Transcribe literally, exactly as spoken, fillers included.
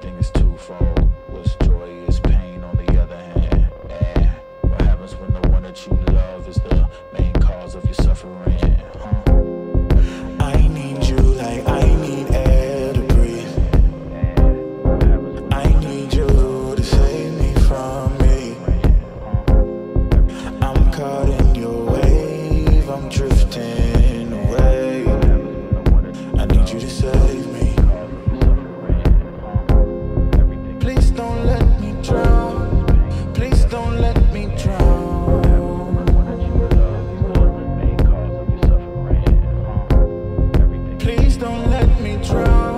everything is twofold. What's joy is pain on the other hand. And what happens when the one that you love is the main cause of your suffering, huh? I need you like I need air to breathe. I need you to save me from me. I'm caught in your wave, I'm drifting away. I need you to save me. Please don't let me drown. Please don't let me drown. Please don't let me drown.